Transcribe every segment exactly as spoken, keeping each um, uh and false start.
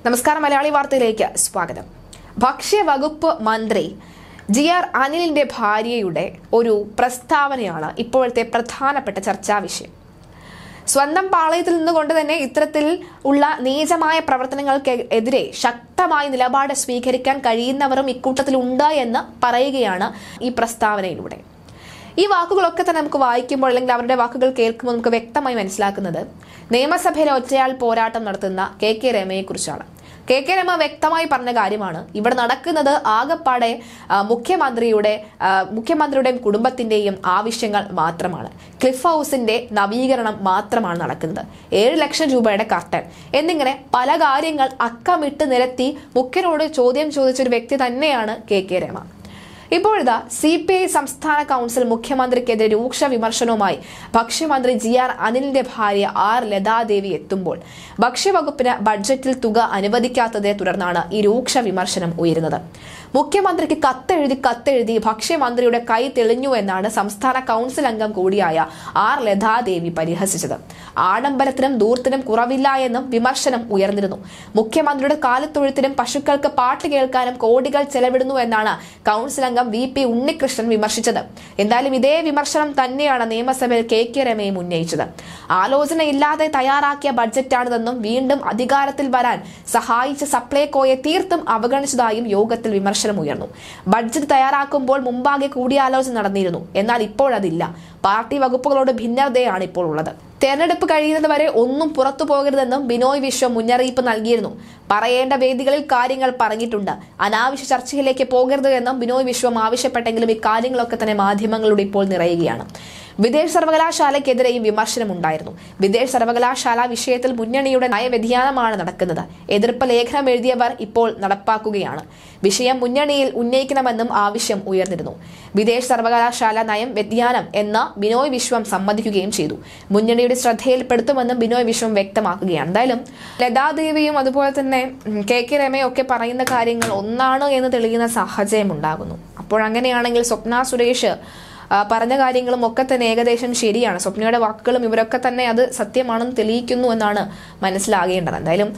നമസ്കാരം, മലയാളി വാർത്തയിലേക്ക് സ്വാഗതം. ഭക്ഷ്യവകുപ്പ് മന്ത്രി ജി ആർ അനിലിന്റെ ഭാര്യയുടെ ഒരു പ്രസ്താവനയാണ് ഇപ്പോഴത്തെ പ്രധാനപ്പെട്ട ചർച്ചാ വിഷയം. സ്വന്തം പാളയത്തിൽ നിന്നുകൊണ്ട് തന്നെ ഇത്തരത്തിൽ ഉള്ള നീചമായ പ്രവർത്തനങ്ങൾക്കെതിരെ ശക്തമായ നിലപാട് സ്വീകരിക്കാൻ കഴിയുന്നവരും ഇക്കൂട്ടത്തിൽ ഉണ്ട് എന്ന് പറയുകയാണ് ഈ പ്രസ്താവനയിലൂടെ. ഈ വാക്കുകളൊക്കെ തന്നെ നമുക്ക് വായിക്കുമ്പോൾ അല്ലെങ്കിൽ അവരുടെ വാക്കുകൾ കേൾക്കുമ്പോൾ നമുക്ക് വ്യക്തമായി മനസ്സിലാക്കുന്നത് നിയമസഭയിലെ ഒറ്റയാൾ പോരാട്ടം നടത്തുന്ന കെ കെ രമയെ കുറിച്ചാണ്. കെ കെ രമ വ്യക്തമായി പറഞ്ഞ കാര്യമാണ്, ഇവിടെ നടക്കുന്നത് ആകപ്പാടെ മുഖ്യമന്ത്രിയുടെ മുഖ്യമന്ത്രിയുടെയും കുടുംബത്തിന്റെയും ആവശ്യങ്ങൾ മാത്രമാണ്. ക്ലിഫ് ഹൗസിന്റെ നവീകരണം മാത്രമാണ് നടക്കുന്നത്. ഏഴ് ലക്ഷം രൂപയുടെ കർട്ടൻ എന്നിങ്ങനെ പല കാര്യങ്ങൾ അക്കമിട്ട് നിരത്തി മുഖ്യനോട് ചോദ്യം ചോദിച്ചൊരു വ്യക്തി തന്നെയാണ് കെ കെ രമ. ഇപ്പോഴിതാ സി പി ഐ സംസ്ഥാന കൗൺസിൽ മുഖ്യമന്ത്രിക്കെതിരെ രൂക്ഷ വിമർശനവുമായി ഭക്ഷ്യമന്ത്രി ജി ആർ അനിലിന്റെ ഭാര്യ ആർ ലതാദേവി എത്തുമ്പോൾ ഭക്ഷ്യവകുപ്പിന് ബഡ്ജറ്റിൽ തുക അനുവദിക്കാത്തതിനെ തുടർന്നാണ് ഈ രൂക്ഷ വിമർശനം ഉയരുന്നത്. മുഖ്യമന്ത്രിക്ക് കത്തെഴുതി കത്തെഴുതി ഭക്ഷ്യമന്ത്രിയുടെ കൈ തെളിഞ്ഞു എന്നാണ് സംസ്ഥാന കൗൺസിൽ അംഗം കൂടിയായ ആർ ലതാദേവി പരിഹസിച്ചത്. ആഡംബരത്തിനും ദൂർത്തിനും കുറവില്ല എന്നും വിമർശനം ഉയർന്നിരുന്നു. മുഖ്യമന്ത്രിയുടെ കാലിത്തൊഴുത്തിനും പശുക്കൾക്ക് പാട്ട് കേൾക്കാനും കോടികൾ ചെലവിടുന്നു എന്നാണ് കൗൺസിൽ അംഗം വി പി ഉണ്ണികൃഷ്ണൻ വിമർശിച്ചത്. എന്തായാലും ഇതേ വിമർശനം തന്നെയാണ് നിയമസഭയിൽ കെ കെ രമയും ഉന്നയിച്ചത്. ആലോചനയില്ലാതെ തയ്യാറാക്കിയ ബഡ്ജറ്റാണിതെന്നും വീണ്ടും അധികാരത്തിൽ വരാൻ സഹായിച്ച സപ്ലൈകോയെ തീർത്തും അവഗണിച്ചതായും യോഗത്തിൽ വിമർശനം ഉയർന്നു. ബഡ്ജറ്റ് തയ്യാറാക്കുമ്പോൾ മുമ്പാകെ കൂടിയാലോചന നടന്നിരുന്നു, എന്നാൽ ഇപ്പോഴതില്ല. പാർട്ടി വകുപ്പുകളോട് ഭിന്നതയാണ് ഇപ്പോൾ ഉള്ളത്. തെരഞ്ഞെടുപ്പ് കഴിയുന്നത് വരെ ഒന്നും പുറത്തു പോകരുതെന്നും ബിനോയ് വിശ്വം മുന്നറിയിപ്പ് നൽകിയിരുന്നു. പറയേണ്ട വേദികളിൽ കാര്യങ്ങൾ പറഞ്ഞിട്ടുണ്ട്. അനാവശ്യ ചർച്ചയിലേക്ക് പോകരുത് എന്നും ബിനോയ് വിശ്വം ആവശ്യപ്പെട്ടെങ്കിലും ഇക്കാര്യങ്ങളൊക്കെ തന്നെ മാധ്യമങ്ങളുടെ ഇപ്പോൾ നിറയുകയാണ്. വിദേശ സർവകലാശാലയ്ക്കെതിരെയും വിമർശനമുണ്ടായിരുന്നു. വിദേശ സർവകലാശാല വിഷയത്തിൽ മുന്നണിയുടെ നയവ്യതിയാനമാണ് നടക്കുന്നത്. എതിർപ്പ് ലേഖനം എഴുതിയവർ ഇപ്പോൾ നടപ്പാക്കുകയാണ്. വിഷയം മുന്നണിയിൽ ഉന്നയിക്കണമെന്നും ആവശ്യം ഉയർന്നിരുന്നു. വിദേശ സർവകലാശാല നയം വ്യതിയാനം എന്ന ബിനോയ് വിശ്വം സമ്മതിക്കുകയും ചെയ്തു. മുന്നണിയുടെ ശ്രദ്ധയിൽപ്പെടുത്തുമെന്നും ബിനോയ് വിശ്വം വ്യക്തമാക്കുകയാണ്. എന്തായാലും ലതാദേവിയും അതുപോലെ തന്നെ കെ കെ രമയും ഒക്കെ പറയുന്ന കാര്യങ്ങൾ ഒന്നാണ് എന്ന് തെളിയുന്ന സാഹചര്യം ഉണ്ടാകുന്നു. അപ്പോഴങ്ങനെയാണെങ്കിൽ സ്വപ്ന സുരേഷ് പറഞ്ഞ കാര്യങ്ങളും ഒക്കെ തന്നെ ഏകദേശം ശരിയാണ്. സ്വപ്നയുടെ വാക്കുകളും ഇവരൊക്കെ തന്നെ അത് സത്യമാണെന്ന് തെളിയിക്കുന്നു എന്നാണ് മനസ്സിലാകേണ്ടത്. എന്തായാലും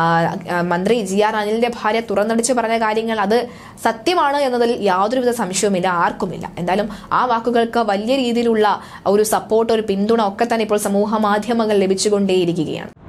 മന്ത്രി ജി ആർ അനിലിന്റെ ഭാര്യ തുറന്നടിച്ച് പറഞ്ഞ കാര്യങ്ങൾ അത് സത്യമാണ് എന്നതിൽ യാതൊരുവിധ സംശയവുമില്ല, ആർക്കുമില്ല. എന്തായാലും ആ വാക്കുകൾക്ക് വലിയ രീതിയിലുള്ള ഒരു സപ്പോർട്ട്, ഒരു പിന്തുണ ഒക്കെ തന്നെ ഇപ്പോൾ സമൂഹ മാധ്യമങ്ങൾ ലഭിച്ചുകൊണ്ടേയിരിക്കുകയാണ്.